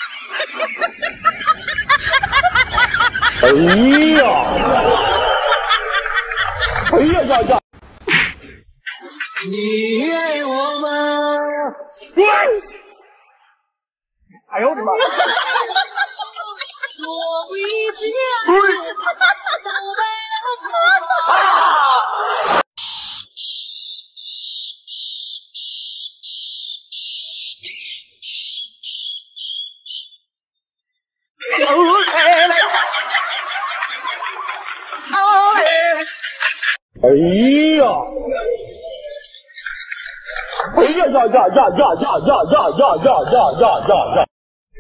哎呀！哎呀呀呀！你爱我吗？哎呦我的妈！哎呀！哎呀呀呀呀呀呀呀呀呀呀呀呀！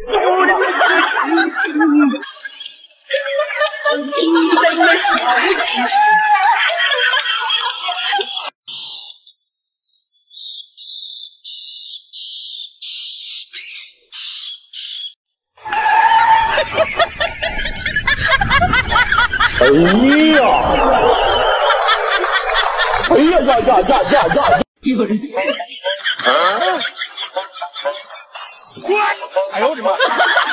哎呀！哎呀呀呀呀呀呀！有人！哎呦我的妈！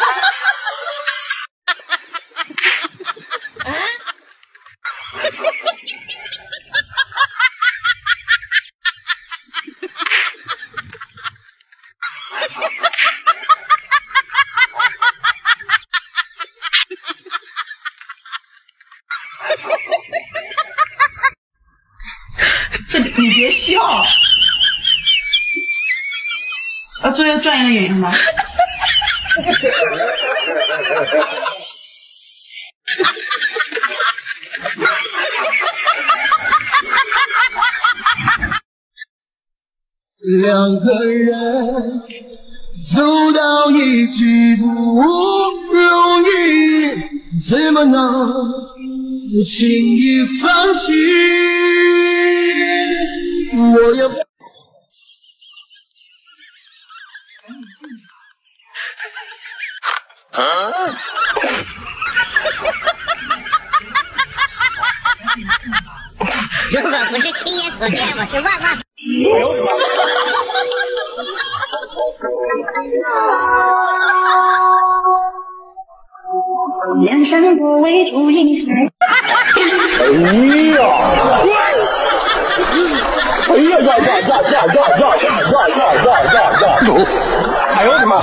你别笑，要做一个专业的演员吗？ 两个人走到一起不容易，怎么能轻易放弃？我要。 如果不是亲眼所见，我是万万。 梁山伯为祝英台。 哎呀！哎呀呀呀呀呀呀呀呀呀呀呀呀！哎呦我的妈！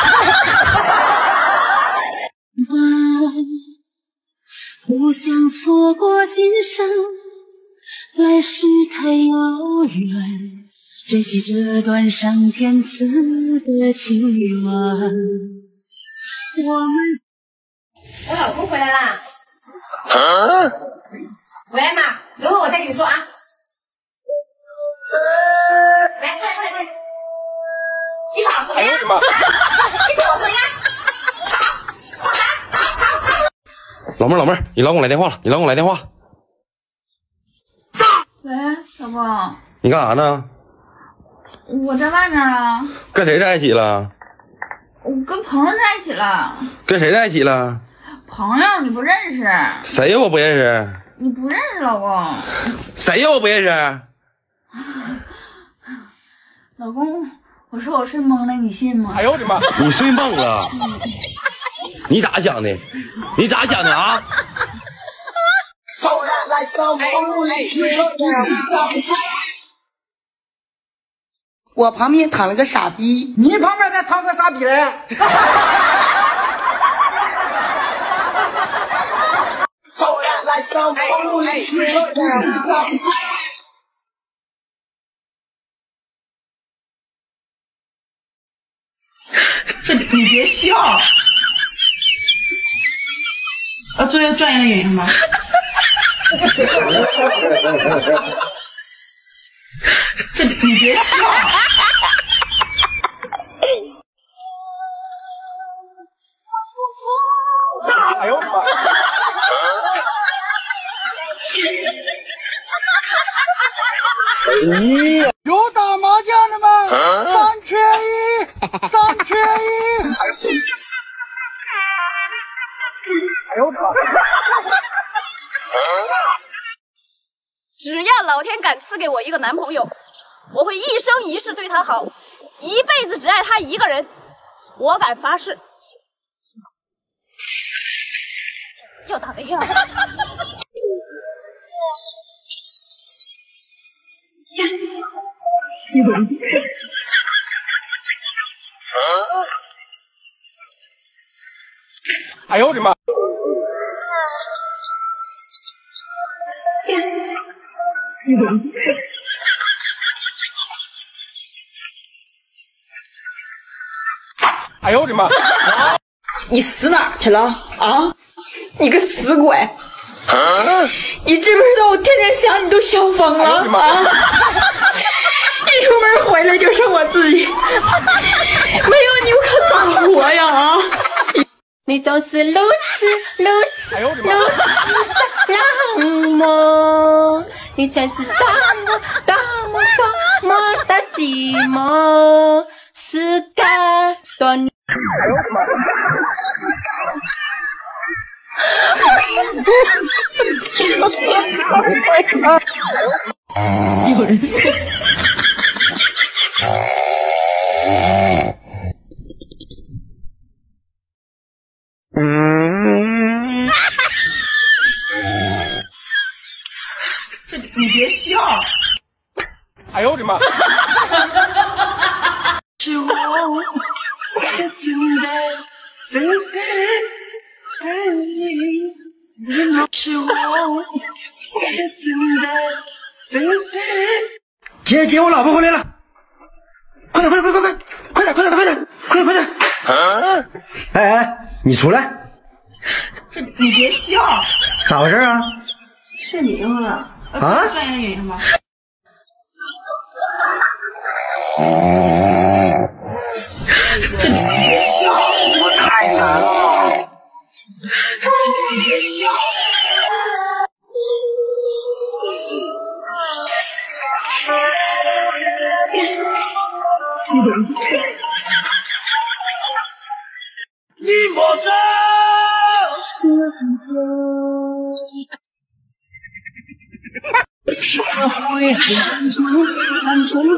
不想错过今生，来世太遥远，珍惜这段上天赐的情缘。 我老公回来啦！喂妈，等会我再跟你说啊。来，快！你跑什么呀？你跑什么呀？ 老妹儿，你老公来电话了， 喂，老公， 你干啥呢？ 我在外面啊。 跟谁在一起了？ 我跟朋友在一起了。 跟谁在一起了？ 朋友你不认识？ 谁呀？我不认识。 你不认识老公？ 谁呀？我不认识。 老公，我说我睡懵了，你信吗？ 哎呦我的妈！ 你睡懵了？你咋想的？你咋想的啊？ 我旁边躺了个傻逼， 你旁边再躺个傻逼嘞！ 你别笑，要做一个专业的演员吗？你别笑。 哎呦我的妈！有打麻将的吗？3缺1，3缺1。哎呦我的妈！ 只要老天敢赐给我一个男朋友，我会一生一世对他好，一辈子只爱他一个人。我敢发誓， 叫打对象。 哎呦我的妈！哎呦我的妈！ 你死哪儿去了啊？你个死鬼！你知不知道我天天想你都想疯了啊？一出门回来就剩我自己，没有你我可咋活呀啊！ 你总是如此如此让我，你才是多么多么多么的寂寞，是个多年。 有人。 你别笑！哎呦我的妈！ 是我真的爱你，是我真的。 姐，我老婆回来了！快点！哎，你出来！ 你别笑， 咋回事啊？ 是你扔了啊？ 专业的原因吗？ 别笑，我太难了。别笑。你莫走。是会很蠢。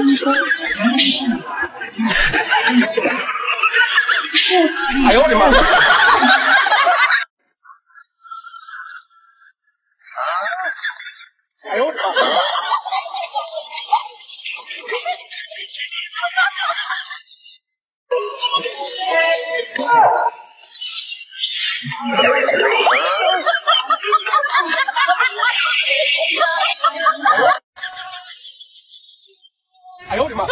哎呦我的妈！哎呦我的妈！哎呦我的妈！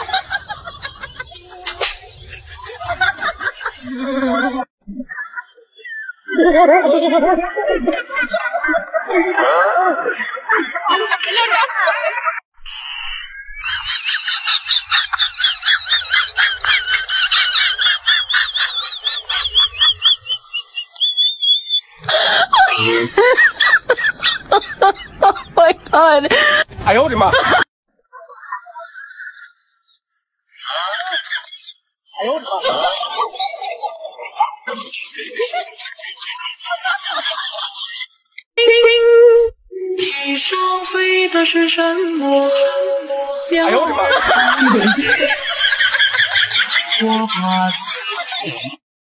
my god！ 哎呦我的妈！哎呦我的妈！ 地上飞的是什么？ 哎呦我的妈！ 我怕自己。